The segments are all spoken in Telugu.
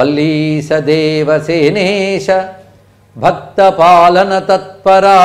వల్లీసదేవసేనేశ భక్తపాలన తత్పరా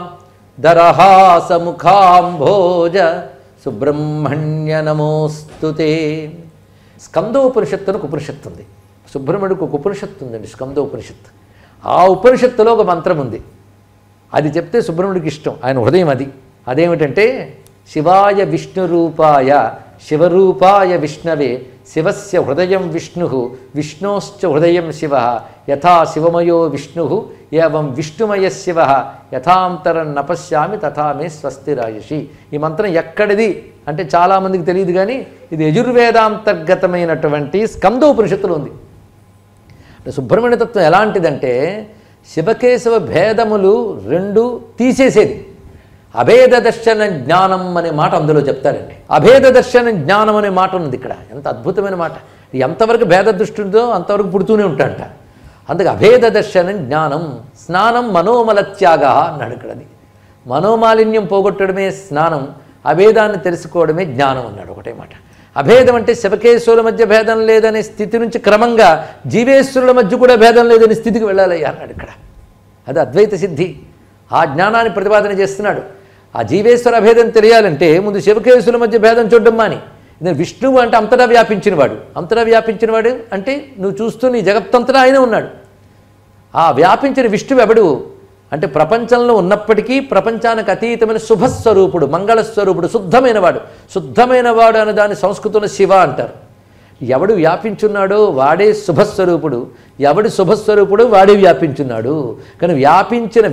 దరహాసముఖాంభోజ సుబ్రహ్మణ్య నమోస్తుతే. స్కందోపనిషత్తునకు ఉపనిషత్తు ఉంది, సుబ్రహ్మణ్యుడికి ఒక ఉపనిషత్తు ఉందండి, స్కందోపనిషత్తు. ఆ ఉపనిషత్తులో ఒక మంత్రం ఉంది, అది చెప్తే సుబ్రహ్మణ్యుడికి ఇష్టం, ఆయన హృదయం అది. అదేమిటంటే శివాయ విష్ణురూపాయ శివరూపాయ విష్ణవే శివస్య హృదయం విష్ణు విష్ణోశ్చ హృదయం శివ యథా శివమయో విష్ణు ఏవం విష్ణుమయ శివ యథాంతరం నపశ్యామి తథా మే స్వస్తిరాయషి. ఈ మంత్రం ఎక్కడిది అంటే చాలామందికి తెలియదు, కానీ ఇది యజుర్వేదాంతర్గతమైనటువంటి స్కందోపనిషత్తులో ఉంది. అంటే సుబ్రహ్మణ్య తత్వం ఎలాంటిదంటే శివకేశవ భేదములు రెండు తీసేసేది. అభేద దర్శన జ్ఞానం అనే మాట అందులో చెప్తారండి. అభేద దర్శన జ్ఞానం అనే మాట ఉంది ఇక్కడ, ఎంత అద్భుతమైన మాట. ఎంతవరకు భేద దృష్టి ఉందో అంతవరకు పుడుతూనే ఉంటాడంట. అందుకే అభేద దర్శన జ్ఞానం. స్నానం మనోమల త్యాగ అన్నాడు ఇక్కడ. అది మనోమాలిన్యం పోగొట్టడమే స్నానం, అభేదాన్ని తెలుసుకోవడమే జ్ఞానం అన్నాడు. ఒకటే మాట. అభేదం అంటే శివకేశ్వరుల మధ్య భేదం లేదనే స్థితి నుంచి క్రమంగా జీవేశ్వరుల మధ్య కూడా భేదం లేదనే స్థితికి వెళ్ళాలయ్యా అన్నాడు ఇక్కడ. అది అద్వైత సిద్ధి. ఆ జ్ఞానాన్ని ప్రతిపాదన చేస్తున్నాడు. ఆ జీవేశ్వర అభేదం తెలియాలంటే ముందు శివకేశ్వరుల మధ్య భేదం చూడడం మాని. విష్ణువు అంటే అంతటా వ్యాపించినవాడు. అంతటా వ్యాపించినవాడు అంటే నువ్వు చూస్తూ నీ జగత్తంతటా ఆయనే ఉన్నాడు. ఆ వ్యాపించిన విష్ణువు ఎవడు అంటే ప్రపంచంలో ఉన్నప్పటికీ ప్రపంచానికి అతీతమైన శుభస్వరూపుడు, మంగళస్వరూపుడు, శుద్ధమైనవాడు. శుద్ధమైనవాడు అనే దాన్ని సంస్కృతంలో శివ అంటారు. ఎవడు వ్యాపించున్నాడో వాడే శుభస్వరూపుడు, ఎవడు శుభస్వరూపుడు వాడే వ్యాపించున్నాడు. కానీ వ్యాపించిన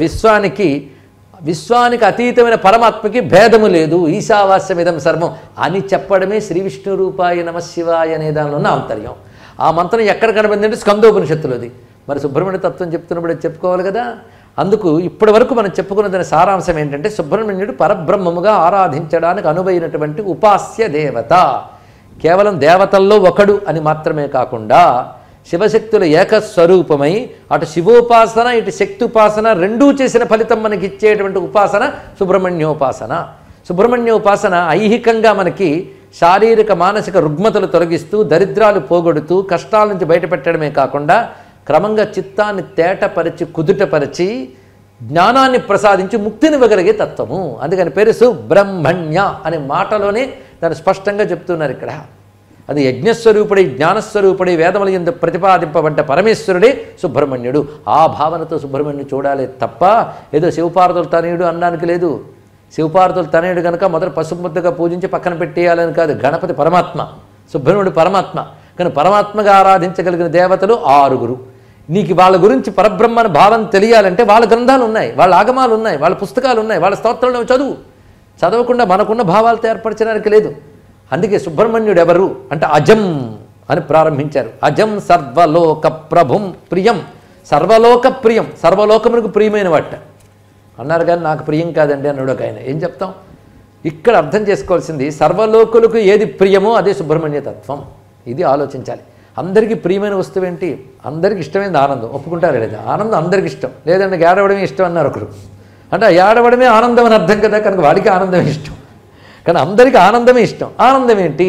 విశ్వానికి అతీతమైన పరమాత్మకి భేదము లేదు. ఈశావాస్యమిదం సర్వం అని చెప్పడమే శ్రీ విష్ణు రూపాయ నమశివాయ అనే దానిలో ఉన్న ఆంతర్యం. ఆ మంత్రం ఎక్కడ కనబడిందంటే స్కందోపనిషత్తులోది. మరి సుబ్రహ్మణ్య తత్వం చెప్తున్నప్పుడు చెప్పుకోవాలి కదా. అందుకు ఇప్పటి వరకు మనం చెప్పుకున్న దాని సారాంశం ఏంటంటే సుబ్రహ్మణ్యుడు పరబ్రహ్మముగా ఆరాధించడానికి అనువైనటువంటి ఉపాస్య దేవత. కేవలం దేవతల్లో ఒకడు అని మాత్రమే కాకుండా శివశక్తుల ఏకస్వరూపమై అటు శివోపాసన ఇటు శక్తుపాసన రెండూ చేసిన ఫలితం మనకి ఇచ్చేటువంటి ఉపాసన సుబ్రహ్మణ్యోపాసన. సుబ్రహ్మణ్యోపాసన ఐహికంగా మనకి శారీరక మానసిక రుగ్మతలు తొలగిస్తూ దరిద్రాలు పోగొడుతూ కష్టాల నుంచి బయటపెట్టడమే కాకుండా క్రమంగా చిత్తాన్ని తేటపరిచి కుదుటపరిచి జ్ఞానాన్ని ప్రసాదించి ముక్తినివ్వగలిగే తత్వము. అందుకని పేరు సుబ్రహ్మణ్య అనే మాటలోనే దాన్ని స్పష్టంగా చెప్తున్నారు ఇక్కడ. అది యజ్ఞస్వరూపుడై జ్ఞానస్వరూపుడై వేదముల యందు ప్రతిపాదింపబడ్డ పరమేశ్వరుడే సుబ్రహ్మణ్యుడు. ఆ భావనతో సుబ్రహ్మణ్యుడు చూడాలి తప్ప ఏదో శివపార్వతుల తనయుడు అనడానికి లేదు. శివపార్వతుల తనయుడు కనుక మొదట పసుపుముద్దగా పూజించి పక్కన పెట్టేయాలని కాదు. గణపతి పరమాత్మ, సుబ్రహ్మణ్యుడు పరమాత్మ. కానీ పరమాత్మగా ఆరాధించగలిగిన దేవతలు 6. నీకు వాళ్ళ గురించి పరబ్రహ్మని భావం తెలియాలంటే వాళ్ళ గ్రంథాలు ఉన్నాయి, వాళ్ళ ఆగమాలు ఉన్నాయి, వాళ్ళ పుస్తకాలు ఉన్నాయి, వాళ్ళ స్తోత్రాలు చదవకుండా మనకున్న భావాలతో ఏర్పరచడానికి లేదు. అందుకే సుబ్రహ్మణ్యుడు ఎవరు అంటే అజం అని ప్రారంభించారు. అజం సర్వలోక ప్రభుం ప్రియం. సర్వలోక ప్రియం, సర్వలోకమునకు ప్రియమైన వాట అన్నారు. కానీ నాకు ప్రియం కాదండి అన్నాడు ఒక ఆయన. ఏం చెప్తాం? ఇక్కడ అర్థం చేసుకోవాల్సింది సర్వలోకులకు ఏది ప్రియమో అదే సుబ్రహ్మణ్య తత్వం. ఇది ఆలోచించాలి. అందరికీ ప్రియమైన వస్తువు ఏంటి? అందరికీ ఇష్టమైనది ఆనందం. ఒప్పుకుంటారు లేదా? ఆనందం అందరికి ఇష్టం. లేదంటే ఏడవడమే ఇష్టం అన్నారు ఒకరు. అంటే ఏడవడమే ఆనందం అని అర్థం కదా, కనుక వాడికి ఆనందమే ఇష్టం. కానీ అందరికీ ఆనందమే ఇష్టం. ఆనందం ఏంటి?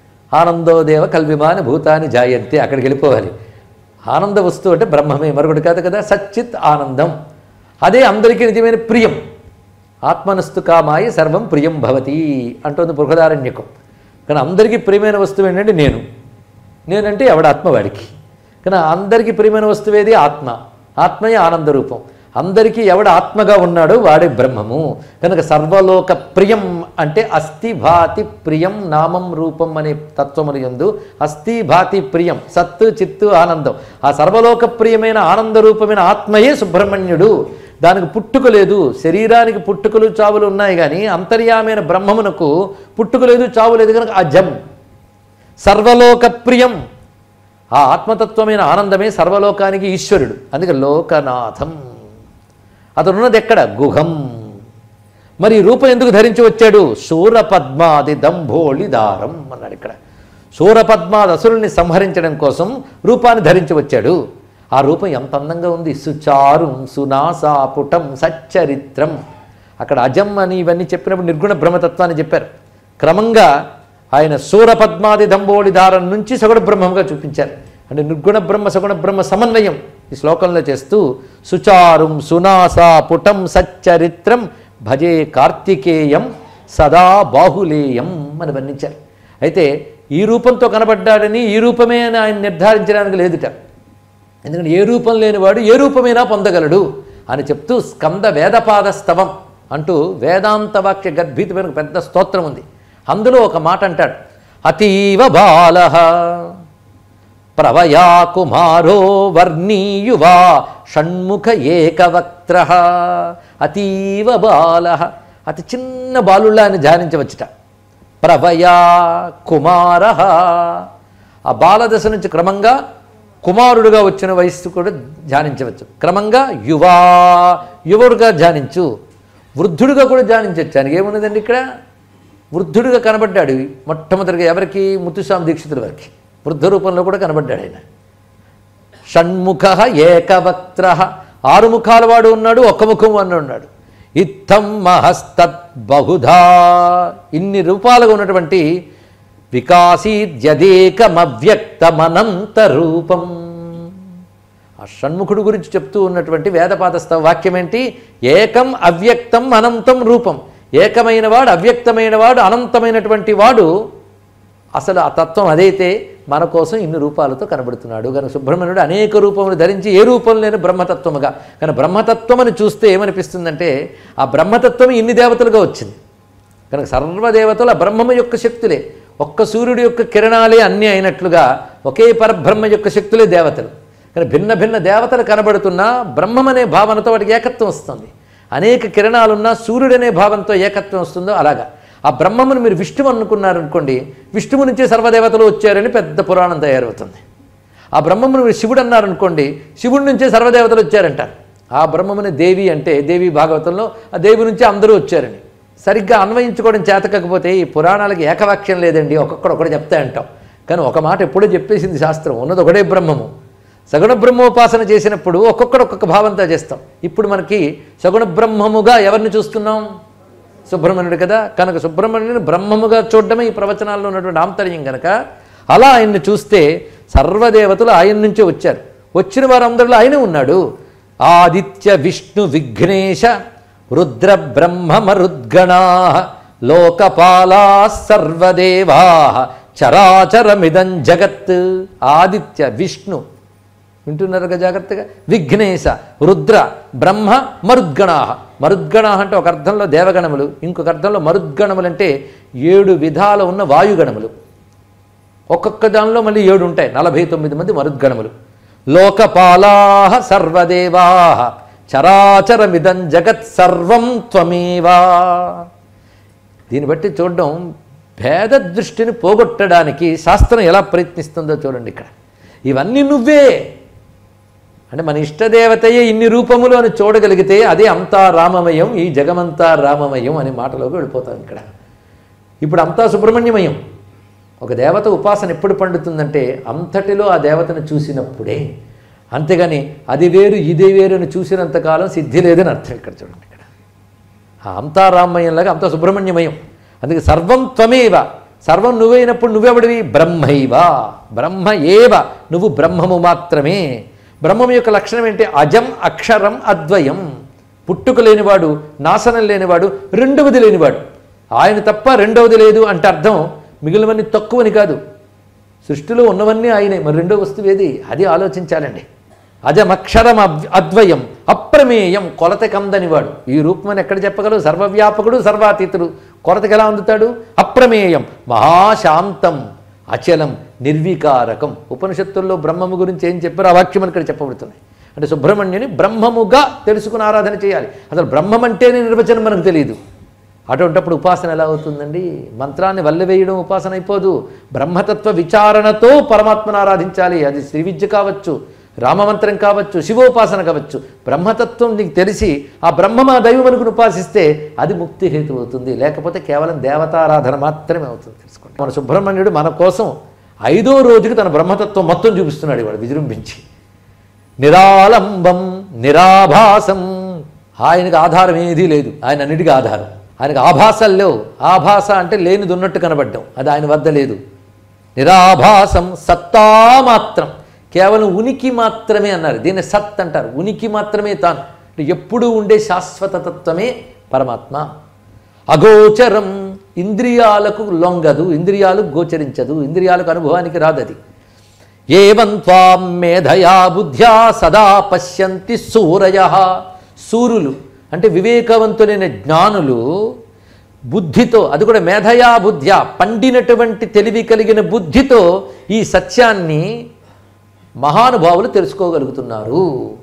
ఆనందోదేవ కల్విమాని భూతాన్ని జాయంతి. అక్కడికి వెళ్ళిపోవాలి. ఆనంద వస్తువు అంటే బ్రహ్మమే, మరొకటి కాదు కదా. సచ్చిత్ ఆనందం. అదే అందరికీ నిజమైన ప్రియం. ఆత్మనస్తు కామాయ సర్వం ప్రియం భవతి అంటుంది బృహదారణ్యకం. కానీ అందరికీ ప్రియమైన వస్తువు ఏంటంటే నేనంటే ఎవడ ఆత్మవాడికి. కానీ అందరికీ ప్రియమైన వస్తువు ఏది? ఆత్మ. ఆత్మయే ఆనంద రూపం. అందరికీ ఎవడ ఆత్మగా ఉన్నాడో వాడే బ్రహ్మము. కనుక సర్వలోక ప్రియం అంటే అస్థి భాతి ప్రియం నామం రూపం అనే తత్వములు యందు అస్థి భాతి ప్రియం, సత్తు చిత్తు ఆనందం. ఆ సర్వలోక ప్రియమైన ఆనంద రూపమైన ఆత్మయే సుబ్రహ్మణ్యుడు. దానికి పుట్టుక లేదు. శరీరానికి పుట్టుకలు చావులు ఉన్నాయి, కానీ అంతర్యామైన బ్రహ్మమునకు పుట్టుక లేదు, చావు లేదు. కనుక అజం సర్వలోక ప్రియం. ఆ ఆత్మతత్వమైన ఆనందమే సర్వలోకానికి ఈశ్వరుడు. అందుకే లోకనాథం. అతనున్నది ఎక్కడ? గుహం. మరి రూపం ఎందుకు ధరించి వచ్చాడు? శూరపద్మాది దంభోళి దారం అన్నాడు ఇక్కడ. శూరపద్మాది అసురుల్ని సంహరించడం కోసం రూపాన్ని ధరించి వచ్చాడు. ఆ రూపం ఎంత అందంగా ఉంది. సుచారుం సునాసాపుటం సచ్చరిత్రం. అక్కడ అజం అని ఇవన్నీ చెప్పినప్పుడు నిర్గుణ బ్రహ్మతత్వాన్ని చెప్పారు. క్రమంగా ఆయన శూరపద్మాది దంభోళి దారం నుంచి సగుణ బ్రహ్మంగా చూపించారు. అంటే నిర్గుణ బ్రహ్మ సగుణ బ్రహ్మ సమన్వయం ఈ శ్లోకంలో చేస్తూ సుచారుం సునాసా పుటం సచ్చరిత్రం భజే కార్తికేయం సదా బాహులేయం అని వర్ణించారు. అయితే ఈ రూపంతో కనబడ్డాడని ఈ రూపమే అని ఆయన నిర్ధారించడానికి లేదుట. ఎందుకంటే ఏ రూపం లేనివాడు ఏ రూపమైనా పొందగలడు అని చెప్తూ స్కంద వేదపాద స్తవం అంటూ వేదాంత వాక్య గర్భీతమైన పెద్ద స్తోత్రం ఉంది. అందులో ఒక మాట అంటాడు, అతీవ బాలః ప్రవయా కుమారో వర్ణీయువా షణ్ముఖ ఏకవక్త్రః. అతీవ బాలః, అతి చిన్న బాలుళ్ళ అని ధ్యానించవచ్చుట. ప్రవయా కుమారః, ఆ బాలదశ నుంచి క్రమంగా కుమారుడుగా వచ్చిన వయస్సు కూడా ధ్యానించవచ్చు. క్రమంగా యువడుగా ధ్యానించు, వృద్ధుడిగా కూడా ధ్యానించవచ్చు. ఆయనకి ఏమున్నదండి ఇక్కడ? వృద్ధుడిగా కనబడ్డాడు మొట్టమొదటిగా ఎవరికి? ముత్తుస్వామి దీక్షితుల వారికి వృద్ధ రూపంలో కూడా కనబడ్డాడు ఆయన. షణ్ముఖ ఏకవక్త్రః, 6 ముఖాల వాడు ఉన్నాడు, ఒక్క ముఖం వాడు ఉన్నాడు. ఇత్థం మహస్తత్ బహుధా, ఇన్ని రూపాలుగా ఉన్నటువంటి వికాసీద్యదేకమవ్యక్తమనంత రూపం. ఆ షణ్ముఖుడు గురించి చెప్తూ ఉన్నటువంటి వేదపాదస్థ వాక్యం ఏంటి? ఏకం అవ్యక్తం అనంతం రూపం. ఏకమైన వాడు, అవ్యక్తమైన వాడు, అనంతమైనటువంటి వాడు. అసలు ఆ తత్వం అదైతే మన కోసం ఇన్ని రూపాలతో కనబడుతున్నాడు. కనుక సుబ్రహ్మణ్యుడు అనేక రూపములు ధరించి ఏ రూపం లేని బ్రహ్మతత్వముగా, కానీ బ్రహ్మతత్వం అని చూస్తే ఏమనిపిస్తుందంటే ఆ బ్రహ్మతత్వం ఇన్ని దేవతలుగా వచ్చింది. కనుక సర్వదేవతలు ఆ బ్రహ్మము యొక్క శక్తులే, ఒక్క సూర్యుడి యొక్క కిరణాలే అన్నీ అయినట్లుగా ఒకే పరబ్రహ్మ యొక్క శక్తులే దేవతలు. కానీ భిన్న భిన్న దేవతలు కనబడుతున్నా బ్రహ్మం అనే భావనతో వాటికి ఏకత్వం వస్తుంది. అనేక కిరణాలున్నా సూర్యుడనే భావంతో ఏకత్వం వస్తుందో అలాగా ఆ బ్రహ్మమును మీరు విష్ణువు అనుకున్నారనుకోండి, విష్ణువు నుంచే సర్వదేవతలు వచ్చారని పెద్ద పురాణం తయారవుతుంది. ఆ బ్రహ్మమును మీరు శివుడు అన్నారనుకోండి, శివుడి నుంచే సర్వదేవతలు వచ్చారంటారు. ఆ బ్రహ్మముని దేవి అంటే దేవి భాగవతంలో ఆ దేవి నుంచి అందరూ వచ్చారని సరిగ్గా అన్వయించుకోవడం చేతకపోతే ఈ పురాణాలకి ఏకవాక్యం లేదండి, ఒక్కొక్కడు చెప్తా అంటాం. కానీ ఒక మాట ఎప్పుడూ చెప్పేసింది శాస్త్రం, ఉన్నది ఒకటే బ్రహ్మము. సగుణ బ్రహ్మోపాసన చేసినప్పుడు ఒక్కొక్క భావంతో చేస్తాం. ఇప్పుడు మనకి సగుణ బ్రహ్మముగా ఎవరిని చూస్తున్నాం? సుబ్రహ్మణ్యుడు కదా. కనుక సుబ్రహ్మణ్యుని బ్రహ్మముగా చూడడమే ఈ ప్రవచనాల్లో ఉన్నటువంటి ఆంతర్యం. కనుక అలా ఆయన్ని చూస్తే సర్వదేవతలు ఆయన నుంచే వచ్చారు. వచ్చిన వారందరిలో ఆయనే ఉన్నాడు. ఆదిత్య విష్ణు విఘ్నేశ రుద్ర బ్రహ్మ మరుద్గణా లోకపాలా సర్వదేవా చరాచరమిదం జగత్. ఆదిత్య విష్ణు వింటున్నారుగా జాగ్రత్తగా. విఘ్నేశ రుద్ర బ్రహ్మ మరుద్గణా. మరుద్గణా అంటే ఒక అర్థంలో దేవగణములు, ఇంకొక అర్థంలో మరుద్గణములు అంటే 7 విధాలు ఉన్న వాయుగణములు. ఒక్కొక్క దానిలో మళ్ళీ 7 ఉంటాయి, 49 మంది మరుద్గణములు. లోకపాలా సర్వదేవా చరాచరమిదం జగత్ సర్వం త్వమేవా. దీన్ని బట్టి చూడడం భేద దృష్టిని పోగొట్టడానికి శాస్త్రం ఎలా ప్రయత్నిస్తుందో చూడండి. ఇక్కడ ఇవన్నీ నువ్వే అంటే మన ఇష్టదేవతయే ఇన్ని రూపములు అని చూడగలిగితే అదే అంతా రామమయం, ఈ జగమంతా రామమయం అనే మాటలోకి వెళ్ళిపోతాం. ఇక్కడ ఇప్పుడు అంతా సుబ్రహ్మణ్యమయం. ఒక దేవత ఉపాసన ఎప్పుడు పండుతుందంటే అంతటిలో ఆ దేవతను చూసినప్పుడే. అంతేగాని అది వేరు ఇది వేరు అని చూసినంతకాలం సిద్ధి లేదని అర్థం. ఇక్కడ చూడండి, ఇక్కడ అంతా రామమయంలాగా అంతా సుబ్రహ్మణ్యమయం. అందుకే సర్వం త్వమేవ, సర్వం నువ్వైనప్పుడు నువ్వెవడివి? బ్రహ్మైవ, బ్రహ్మ ఏవ, నువ్వు బ్రహ్మము మాత్రమే. బ్రహ్మం యొక్క లక్షణం ఏంటి? అజం అక్షరం అద్వయం. పుట్టుక లేనివాడు, నాశనం లేనివాడు, రెండవది లేనివాడు. ఆయన తప్ప రెండవది లేదు అంటే అర్థం మిగిలినవన్నీ తక్కువని కాదు. సృష్టిలో ఉన్నవన్నీ ఆయనే, మరి రెండో వస్తువు ఏది? అది ఆలోచించాలండి. అజమక్షరం అద్వయం అప్రమేయం, కొలత కందనివాడు. ఈ రూపమని ఎక్కడ చెప్పగలవు? సర్వవ్యాపకుడు, సర్వాతీతుడు. కొలతకి ఎలా అందుతాడు? అప్రమేయం, మహాశాంతం, అచలం, నిర్వికారకం. ఉపనిషత్తుల్లో బ్రహ్మము గురించి ఏం చెప్పారో ఆ వాక్యం ఇక్కడ చెప్పబడుతుంది. అంటే సుబ్రహ్మణ్యుని బ్రహ్మముగా తెలుసుకుని ఆరాధన చేయాలి. అసలు బ్రహ్మం అంటేనే నిర్వచనం మనకు తెలియదు. అటువంటిప్పుడు ఉపాసన ఎలా అవుతుందండి? మంత్రాన్ని వల్లెవేయడం ఉపాసన అయిపోదు. బ్రహ్మతత్వ విచారణతో పరమాత్మను ఆరాధించాలి. అది శ్రీ విద్య కావచ్చు, రామమంత్రం కావచ్చు, శివోపాసన కావచ్చు. బ్రహ్మతత్వం నీకు తెలిసి ఆ బ్రహ్మమా దైవం అనుకుని ఉపాసిస్తే అది ముక్తి హేతు అవుతుంది. లేకపోతే కేవలం దేవతారాధన మాత్రమే అవుతుంది. తెలుసుకోండి. మన సుబ్రహ్మణ్యుడు మన కోసం 5వ రోజుకి తన బ్రహ్మతత్వం మొత్తం చూపిస్తున్నాడు. ఇవాడు విజృంభించి నిరాలంబం నిరాభాసం. ఆయనకు ఆధారం ఏదీ లేదు, ఆయన అన్నిటికీ ఆధారం. ఆయనకు ఆభాసాలు లేవు. ఆభాస అంటే లేనిది ఉన్నట్టు కనబడ్డం, అది ఆయన వద్ద లేదు. నిరాభాసం సత్తా మాత్రం, కేవలం ఉనికి మాత్రమే అన్నారు. దీన్ని సత్ అంటారు. ఉనికి మాత్రమే తాను, ఎప్పుడూ ఉండే శాశ్వత తత్వమే పరమాత్మ. అగోచరం, ఇంద్రియాలకు లొంగదు, ఇంద్రియాలకు గోచరించదు, ఇంద్రియాలకు అనుభవానికి రాదది. ఏవం త్వాం మేధయా బుద్ధ్యా సదా పశ్యంతి సూరయః. సూరులు అంటే వివేకవంతులైన జ్ఞానులు బుద్ధితో, అది కూడా మేధయా బుద్ధ్యా, పండినటువంటి తెలివి కలిగిన బుద్ధితో ఈ సత్యాన్ని మహానుభావులు తెలుసుకోగలుగుతున్నారు.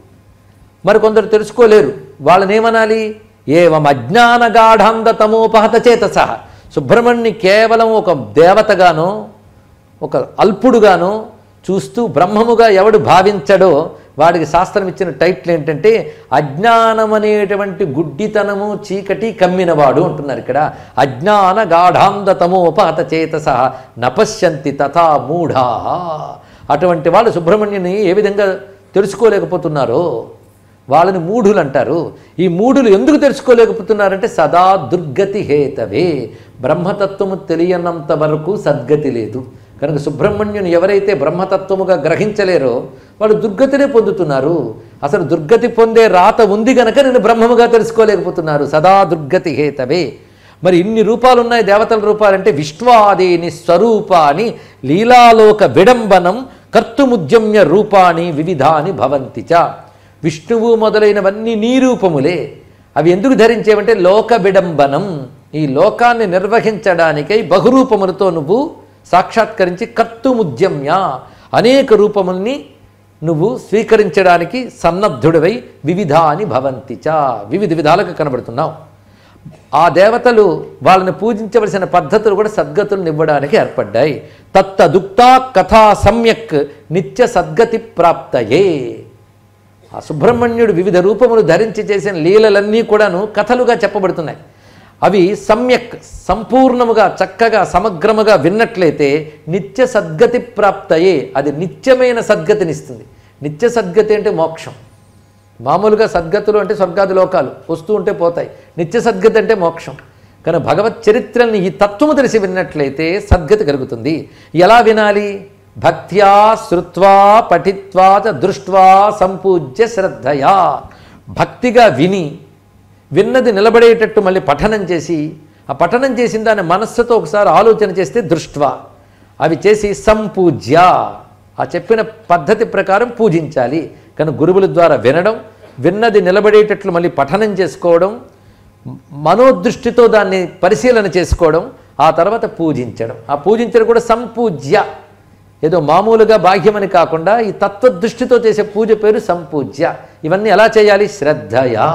మరి కొందరు తెలుసుకోలేరు. వాళ్ళనేమనాలి? ఏవం అజ్ఞానగాఢాంధ తమోపహత చేతసః. సుబ్రహ్మణ్ణి కేవలం ఒక దేవతగానో ఒక అల్పుడుగానో చూస్తూ బ్రహ్మముగా ఎవడు భావించడో వాడికి శాస్త్రం ఇచ్చిన టైటిల్ ఏంటంటే అజ్ఞానం అనేటువంటి గుడ్డితనము చీకటి కమ్మినవాడు అంటున్నారు ఇక్కడ. అజ్ఞాన గాఢాంధ తమోపహత చేతసః నపశ్యంతి తథా మూఢా. అటువంటి వాళ్ళు సుబ్రహ్మణ్యుని ఏ విధంగా తెలుసుకోలేకపోతున్నారో వాళ్ళని మూఢులు అంటారు. ఈ మూఢులు ఎందుకు తెలుసుకోలేకపోతున్నారంటే సదా దుర్గతి హేతవే. బ్రహ్మతత్వము తెలియనంత వరకు సద్గతి లేదు. కనుక సుబ్రహ్మణ్యుని ఎవరైతే బ్రహ్మతత్వముగా గ్రహించలేరో వాళ్ళు దుర్గతినే పొందుతున్నారు. అసలు దుర్గతి పొందే రాత ఉంది గనక నేను బ్రహ్మముగా తెలుసుకోలేకపోతున్నారు. సదా దుర్గతి హేతవే. మరి ఇన్ని రూపాలు ఉన్నాయి దేవతల రూపాలంటే విశ్వాదీని స్వరూపాని లీలాలోక విడంబనం కర్తుముద్యమ్య రూపాణి వివిధాని భవంతి చ. విష్ణువు మొదలైనవన్నీ నీ రూపములే. అవి ఎందుకు ధరించేవంటే లోక విడంబనం, ఈ లోకాన్ని నిర్వహించడానికై బహురూపములతో నువ్వు సాక్షాత్కరించి కర్తుముద్యమ్య అనేక రూపముల్ని నువ్వు స్వీకరించడానికి సన్నద్ధుడివై వివిధాని భవంతి చ, వివిధ విధాలుగా కనబడుతున్నావు. ఆ దేవతలు వాళ్ళని పూజించవలసిన పద్ధతులు కూడా సద్గతులను ఇవ్వడానికి ఏర్పడ్డాయి. తత్తదుక్తా కథా సమ్యక్ నిత్య సద్గతి ప్రాప్తయే. ఆ సుబ్రహ్మణ్యుడు వివిధ రూపములు ధరించి చేసిన లీలలన్నీ కూడాను కథలుగా చెప్పబడుతున్నాయి. అవి సమ్యక్ సంపూర్ణముగా చక్కగా సమగ్రముగా విన్నట్లయితే నిత్య సద్గతి ప్రాప్తయే, అది నిత్యమైన సద్గతినిస్తుంది. నిత్య సద్గతి అంటే మోక్షం. మామూలుగా సద్గతులు అంటే స్వర్గాది లోకాలు వస్తూ ఉంటే పోతాయి. నిత్య సద్గతి అంటే మోక్షం. కానీ భగవత్ చరిత్రని ఈ తత్వము తెలిసి విన్నట్లయితే సద్గతి కలుగుతుంది. ఎలా వినాలి? భక్త్యా శ్రుత్వా పఠిత్వా దృష్ట్వా సంపూజ్య శ్రద్ధయా. భక్తిగా విని విన్నది నిలబడేటట్టు మళ్ళీ పఠనం చేసి, ఆ పఠనం చేసిన దాన్ని మనస్సుతో ఒకసారి ఆలోచన చేస్తే దృష్ట్వా, అవి చేసి సంపూజ్య, ఆ చెప్పిన పద్ధతి ప్రకారం పూజించాలి. కానీ గురువుల ద్వారా వినడం, విన్నది నిలబడేటట్లు మళ్ళీ పఠనం చేసుకోవడం, మనోదృష్టితో దాన్ని పరిశీలన చేసుకోవడం, ఆ తర్వాత పూజించడం. ఆ పూజించడం కూడా సంపూజ్య, ఏదో మామూలుగా బాహ్యమని కాకుండా ఈ తత్వదృష్టితో చేసే పూజ పేరు సంపూజ్య. ఇవన్నీ ఎలా చేయాలి? శ్రద్ధయా.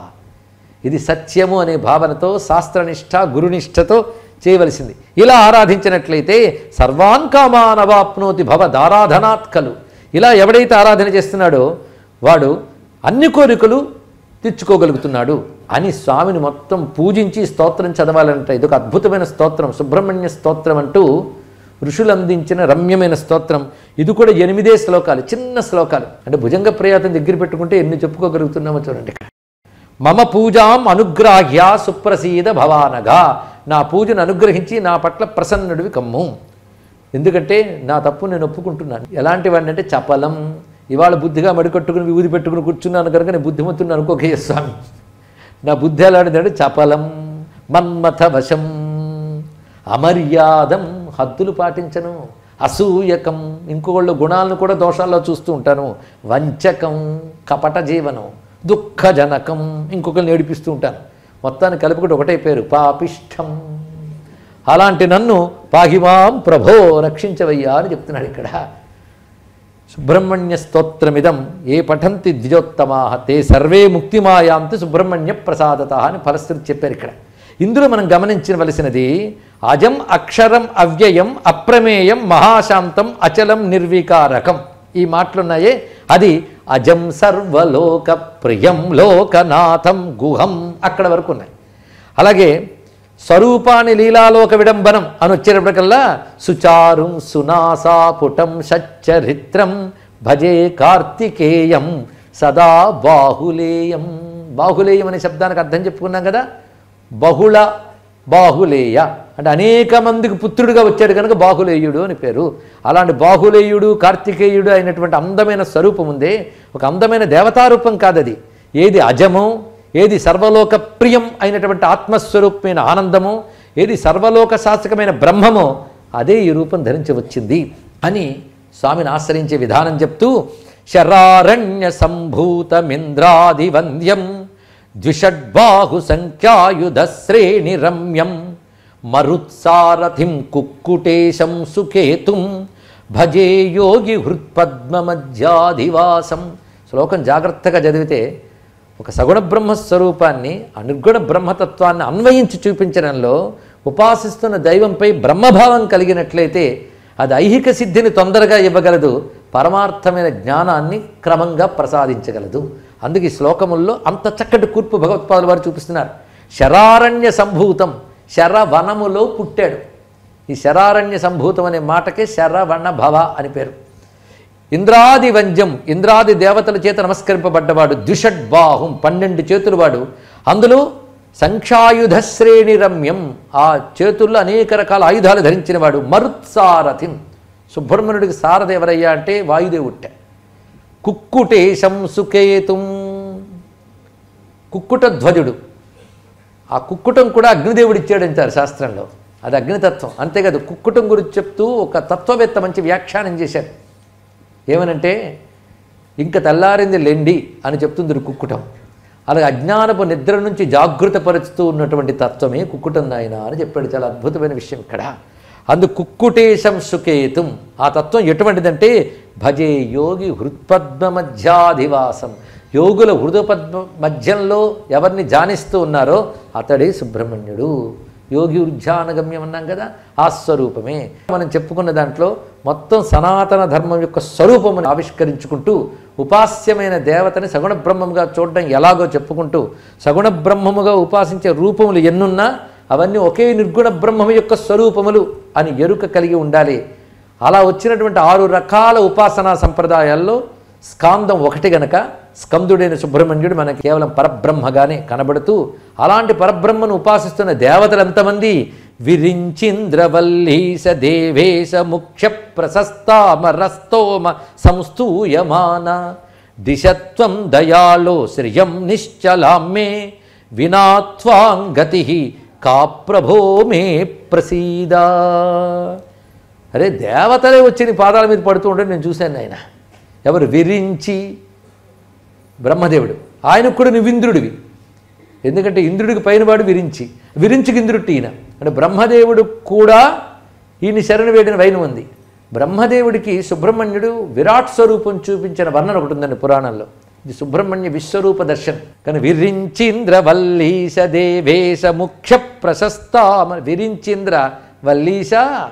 ఇది సత్యము అనే భావనతో శాస్త్రనిష్ట గురునిష్టతో చేయవలసింది. ఇలా ఆరాధించినట్లయితే సర్వాన్ కామాన్ అవాప్నోతి భవదారాధనాత్ ఖలు. ఇలా ఎవడైతే ఆరాధన చేస్తున్నాడో వాడు అన్ని కోరికలు తెచ్చుకోగలుగుతున్నాడు అని స్వామిని మొత్తం పూజించి స్తోత్రం చదవాలంట. ఇది ఒక అద్భుతమైన స్తోత్రం, సుబ్రహ్మణ్య స్తోత్రం అంటూ ఋషులు అందించిన రమ్యమైన స్తోత్రం. ఇది కూడా 8 శ్లోకాలు, చిన్న శ్లోకాలు. అంటే భుజంగ ప్రయాతం దగ్గర పెట్టుకుంటే ఎన్ని చెప్పుకోగలుగుతున్నామో చూడండి. మమ పూజాం అనుగ్రాహ్య సుప్రసీద భవానగా. నా పూజను అనుగ్రహించి నా పట్ల ప్రసన్నుడివి కమ్ము. ఎందుకంటే నా తప్పు నేను ఒప్పుకుంటున్నాను. ఎలాంటి వాడిని అంటే చపలం. ఇవాళ బుద్ధిగా మడికట్టుకుని విభూది పెట్టుకుని కూర్చున్నాను కనుక నేను బుద్ధిమంతుని అనుకోకయ్య స్వామి. నా బుద్ధి ఎలాంటిదంటే చపలం, మన్మథ వశం, అమర్యాదం, హద్దులు పాటించను, అసూయకం, ఇంకోళ్ళ గుణాలను కూడా దోషాల్లో చూస్తూ ఉంటాను, వంచకం, కపట జీవనం, దుఃఖజనకం, ఇంకొకరిని ఏడిపిస్తూ ఉంటాను. మొత్తాన్ని కలుపుకుంటే ఒకటే పేరు పాపిష్టం. అలాంటి నన్ను పాహిమాం ప్రభో రక్షించవయ్యా అని చెప్తున్నాడు ఇక్కడ. సుబ్రహ్మణ్య స్తోత్రమిదం ఏ పఠంతి ద్విజోత్తమా తే సర్వే ముక్తిమాయాంతి సుబ్రహ్మణ్య ప్రసాదత అని ఫలశ్రుతి చెప్పారు ఇక్కడ. ఇందులో మనం గమనించవలసినది అజం అక్షరం అవ్యయం అప్రమేయం మహాశాంతం అచలం నిర్వికారకం. ఈ మాటలున్నాయే అది అజం సర్వలోక ప్రియం లోకనాథం గుహం అక్కడ వరకు ఉన్నాయి. అలాగే స్వరూపాన్ని లీలాలోక విడంబనం అని వచ్చేటప్పటికల్లా సుచారుం సునాసాపుటం సచ్చరిత్రం భజే కార్తికేయం సదా బాహులేయం. బాహులేయం అనే శబ్దానికి అర్థం చెప్పుకున్నాం కదా. బహుళ బాహులేయ అంటే అనేక మందికి పుత్రుడిగా వచ్చాడు కనుక బాహులేయుడు అని పేరు. అలాంటి బాహులేయుడు కార్తికేయుడు అయినటువంటి అందమైన స్వరూపం ఉందే, ఒక అందమైన దేవతారూపం కాదది. ఏది అజమో, ఏది సర్వలోక ప్రియం అయినటువంటి ఆత్మస్వరూపమైన ఆనందమో, ఏది సర్వలోక శాసకమైన బ్రహ్మమో అదే ఈ రూపం ధరించి వచ్చింది అని స్వామిని ఆశ్రయించే విధానం చెప్తూ, శరారణ్య సంభూతమింద్రాది వంద్యం ద్విషడ్బాహు సంఖ్యాయుధ శ్రేణి రమ్యం మరుత్సారథిం కుక్కుటేశం సుకేతుం భజే యోగి హృత్పద్మమధ్యాధివాసం. శ్లోకం జాగ్రత్తగా చదివితే ఒక సగుణ బ్రహ్మస్వరూపాన్ని ఆ నిర్గుణ బ్రహ్మతత్వాన్ని అన్వయించి చూపించడంలో ఉపాసిస్తున్న దైవంపై బ్రహ్మభావం కలిగినట్లయితే అది ఐహిక సిద్ధిని తొందరగా ఇవ్వగలదు, పరమార్థమైన జ్ఞానాన్ని క్రమంగా ప్రసాదించగలదు. అందుకే ఈ శ్లోకముల్లో అంత చక్కటి కూర్పు భగవత్పాదుల వారు చూపిస్తున్నారు. శరారణ్య సంభూతం, శరవనములో పుట్టాడు. ఈ శరారణ్య సంభూతం అనే మాటకే శరవణ భవ అని పేరు. ఇంద్రాది వంద్యం, ఇంద్రాది దేవతల చేత నమస్కరింపబడ్డవాడు. ద్విషడ్బాహుం 12 చేతులు వాడు. అందులో సంఖ్యాయుధ శ్రేణి రమ్యం, ఆ చేతుల్లో అనేక రకాల ఆయుధాలు ధరించినవాడు. మరుత్సారథిం, సుబ్రహ్మణ్యుడికి సారథి ఎవరయ్యా అంటే వాయుదేవుట్ట. కుక్కుటేశం సుకేతుం, కుక్కుట ధ్వజుడు. ఆ కుక్కుటం కూడా అగ్నిదేవుడు ఇచ్చాడంటారు శాస్త్రంలో, అది అగ్నితత్వం. అంతేకాదు కుక్కుటం గురించి చెప్తూ ఒక తత్వవేత్త మంచి వ్యాఖ్యానం చేశారు. ఏమనంటే ఇంక తెల్లారింది లెండి అని చెప్తుంది కుక్కుటం. అలాగే అజ్ఞానపు నిద్ర నుంచి జాగృతపరుస్తూ ఉన్నటువంటి తత్వమే కుక్కుటం నాయన అని చెప్పాడు. చాలా అద్భుతమైన విషయం ఇక్కడ. అందు కుక్కుటేశం సుకేతుం, ఆ తత్వం ఎటువంటిదంటే భజే యోగి హృత్పద్మ మధ్యాధివాసం, యోగుల హృదపద్మ మధ్యంలో ఎవరిని ధ్యానిస్తూ ఉన్నారో అతడే సుబ్రహ్మణ్యుడు. యోగి ఉజ్జానగమ్యం అన్నాం కదా, ఆ స్వరూపమే. మనం చెప్పుకున్న దాంట్లో మొత్తం సనాతన ధర్మం యొక్క స్వరూపమును ఆవిష్కరించుకుంటూ ఉపాస్యమైన దేవతని సగుణ బ్రహ్మముగా చూడడం ఎలాగో చెప్పుకుంటూ, సగుణ బ్రహ్మముగా ఉపాసించే రూపములు ఎన్నున్నా అవన్నీ ఒకే నిర్గుణ బ్రహ్మము యొక్క స్వరూపములు అని ఎరుక కలిగి ఉండాలి. అలా వచ్చినటువంటి 6 రకాల ఉపాసనా సంప్రదాయాల్లో స్కాందం ఒకటి గనక స్కందుడైన సుబ్రహ్మణ్యుడు మనకి కేవలం పరబ్రహ్మగానే కనబడుతూ, అలాంటి పరబ్రహ్మను ఉపాసిస్తున్న దేవతలు ఎంతమంది? విరించింద్రవల్లీస దేవేశ ముఖ్య ప్రశస్తామరస్తోమ సంస్తూయమాన దిశత్వం దయాళో శ్రియం నిశ్చలామ్మే వినాత్వాంగతి కా ప్రభో మే ప్రసీద. అరే దేవతలే వచ్చి నీ పాదాల మీద పడుతూ ఉంటే నేను చూశాను. ఆయన ఎవరు? విరించి బ్రహ్మదేవుడు. ఆయనకు కూడా నువ్వు ఇంద్రుడివి. ఎందుకంటే ఇంద్రుడికి పైనవాడు విరించి, విరించికి ఇంద్రుడు ఈయన. అంటే బ్రహ్మదేవుడు కూడా ఈయన శరణు వేడిన వైనం ఉంది. బ్రహ్మదేవుడికి సుబ్రహ్మణ్యుడు విరాట్ స్వరూపం చూపించిన వర్ణన ఒకటి ఉందండి పురాణంలో. ఇది సుబ్రహ్మణ్య విశ్వరూప దర్శనం. కానీ విరించీంద్ర వల్లీశ దేవేశ ముఖ్య ప్రశస్త, విరించీంద్ర వల్లీశ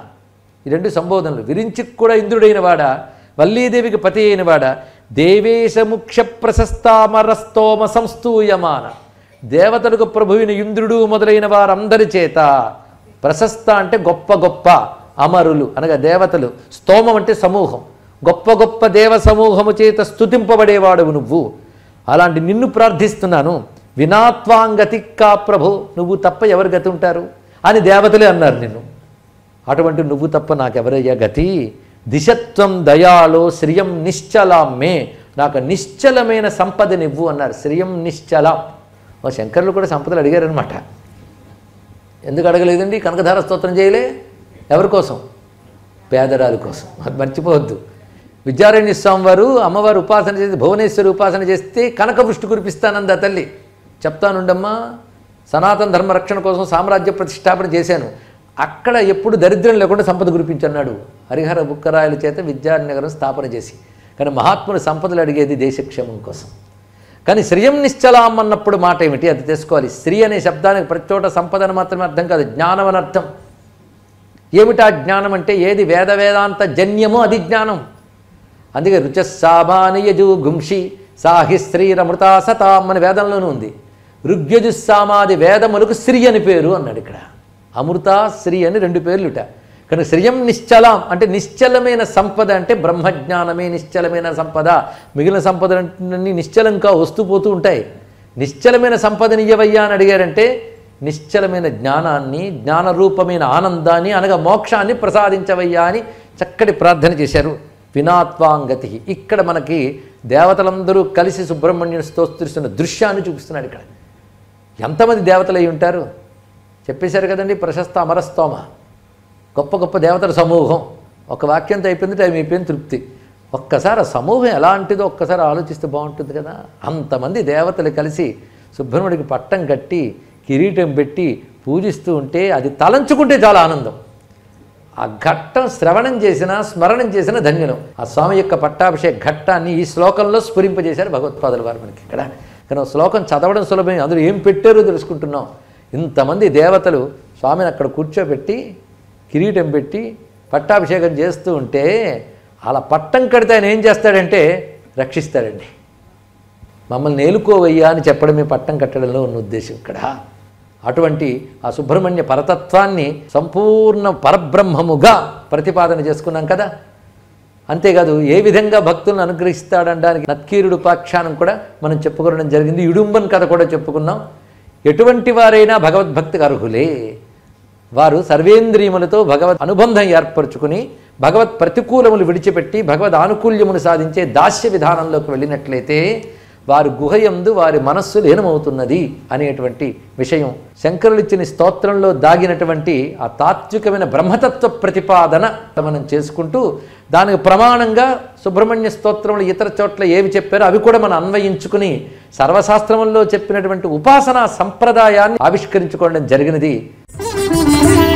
ఈ 2 సంబోధనలు. విరించికి కూడా ఇంద్రుడైన వాడా, వల్లీదేవికి పతి అయిన వాడా, దేవేశ ముఖ్య ప్రశస్తామరస్తోమ సంస్తూయమాన, దేవతలకు ప్రభువిన ఇంద్రుడు మొదలైన వారందరి చేత, ప్రశస్త అంటే గొప్ప గొప్ప, అమరులు అనగా దేవతలు, స్తోమం అంటే సమూహం, గొప్ప గొప్ప దేవ సమూహము చేత స్తుతింపబడేవాడువు నువ్వు. అలాంటి నిన్ను ప్రార్థిస్తున్నాను. వినాత్వాంగతిక్కా ప్రభు, నువ్వు తప్ప ఎవరు గతి ఉంటారు అని దేవతలే అన్నారు నిన్ను. అటువంటి నువ్వు తప్ప నాకెవరయ్యా గతి? దిశత్వం దయాళో శ్రియం నిశ్చలామ్మే, నాకు నిశ్చలమైన సంపదనివ్వు అన్నారు. శ్రియం నిశ్చలం. ఓ శంకరులు కూడా సంపదలు అడిగారనమాట. ఎందుకు అడగలేదండి? కనకధార స్తోత్రం చేయలే. ఎవరి కోసం? పేదరాలు కోసం. అది మర్చిపోవద్దు. విద్యారణ్య స్వామి వారు అమ్మవారు ఉపాసన చేసి భువనేశ్వరి ఉపాసన చేస్తే కనక వృష్టి కురిపిస్తానంది ఆ తల్లి. చెప్తానుండమ్మా, సనాతన ధర్మ రక్షణ కోసం సామ్రాజ్య ప్రతిష్టాపన చేశాను, అక్కడ ఎప్పుడు దరిద్రం లేకుండా సంపద కురిపించన్నాడు హరిహర బుక్కరాయల చేత విద్యానగరం స్థాపన చేసి. కానీ మహాత్ములు సంపదలు అడిగేది దేశక్షేమం కోసం. కానీ శ్రియం నిశ్చలాం అన్నప్పుడు మాట ఏమిటి? అది తెలుసుకోవాలి. శ్రీ అనే శబ్దానికి ప్రతి చోట సంపదను మాత్రమే అర్థం కాదు, జ్ఞానం అని అర్థం. ఏమిటా జ్ఞానం అంటే ఏది వేద వేదాంత జన్యమో అది జ్ఞానం. అందుకే రుచస్సామానియజు గుంషి సాహి శ్రీరమృతా సతాం అని వేదంలోనూ ఉంది. ఋగ్యజుస్సామాది వేదములకు శ్రీ అని పేరు అన్నాడు ఇక్కడ. అమృత శ్రీ అని 2 పేర్లుట. కానీ శ్రియం నిశ్చలం అంటే నిశ్చలమైన సంపద అంటే బ్రహ్మజ్ఞానమే నిశ్చలమైన సంపద. మిగిలిన సంపదలన్నీ నిశ్చలంగా వస్తూ పోతూ ఉంటాయి. నిశ్చలమైన సంపదని ఇవ్వయ్యా అని అడిగారంటే నిశ్చలమైన జ్ఞానాన్ని, జ్ఞానరూపమైన ఆనందాన్ని అనగా మోక్షాన్ని ప్రసాదించవయ్యా అని చక్కటి ప్రార్థన చేశారు. వినాత్వాంగతి. ఇక్కడ మనకి దేవతలందరూ కలిసి సుబ్రహ్మణ్యుని స్తోత్రిస్తున్న దృశ్యాన్ని చూపిస్తున్నాడు. ఇక్కడ ఎంతమంది దేవతలు అయి ఉంటారు చెప్పేశారు కదండి. ప్రశస్త అమరస్తోమ, గొప్ప గొప్ప దేవతల సమూహం. ఒక వాక్యంతో అయిపోయింది, టైం అయిపోయింది, తృప్తి. ఒక్కసారి ఆ సమూహం ఎలాంటిదో ఒక్కసారి ఆలోచిస్తే బాగుంటుంది కదా. అంతమంది దేవతలు కలిసి సుబ్రహ్మణ్యుడికి పట్టం కట్టి కిరీటం పెట్టి పూజిస్తూ ఉంటే అది తలంచుకుంటే చాలా ఆనందం. ఆ ఘట్టం శ్రవణం చేసినా స్మరణం చేసినా ధన్యులం. ఆ స్వామి యొక్క పట్టాభిషేక ఘట్టాన్ని ఈ శ్లోకంలో స్ఫురింపజేశారు భగవత్పాదుల వారు మనకి. ఇక్కడ కానీ శ్లోకం చదవడం సులభమే, అందులో ఏం పెట్టారో తెలుసుకుంటున్నాం. ఇంతమంది దేవతలు స్వామిని అక్కడ కూర్చోబెట్టి కిరీటం పెట్టి పట్టాభిషేకం చేస్తూ ఉంటే అలా పట్టం కడితే ఆయన ఏం చేస్తాడంటే రక్షిస్తాడండి. మమ్మల్ని నేలుకోవయ్యా అని చెప్పడమే పట్టం కట్టడంలో ఉన్న ఉద్దేశం ఇక్కడ. అటువంటి ఆ సుబ్రహ్మణ్య పరతత్వాన్ని సంపూర్ణ పరబ్రహ్మముగా ప్రతిపాదన చేసుకున్నాం కదా. అంతేకాదు ఏ విధంగా భక్తులను అనుగ్రహిస్తాడనడానికి నత్కీరుడు ఉపాఖ్యానం కూడా మనం చెప్పుకోవడం జరిగింది. ఇడుంబన్ కథ కూడా చెప్పుకున్నాం. ఎటువంటి వారైనా భగవద్భక్తికి అర్హులే. వారు సర్వేంద్రియములతో భగవద్ అనుబంధం ఏర్పరచుకుని భగవత్ ప్రతికూలములు విడిచిపెట్టి భగవద్ ఆనుకూల్యమును సాధించే దాస్య విధానంలోకి వెళ్ళినట్లయితే వారి గుహయందు వారి మనస్సు లీనమవుతున్నది అనేటువంటి విషయం శంకరులిచ్చిన స్తోత్రంలో దాగినటువంటి ఆ తాత్వికమైన బ్రహ్మతత్వ ప్రతిపాదన మనం చేసుకుంటూ దానికి ప్రమాణంగా సుబ్రహ్మణ్య స్తోత్రంలో ఇతర చోట్ల ఏవి చెప్పారో అవి కూడా మనం అన్వయించుకుని సర్వశాస్త్రముల్లో చెప్పినటువంటి ఉపాసనా సంప్రదాయాన్ని ఆవిష్కరించుకోవడం జరిగినది.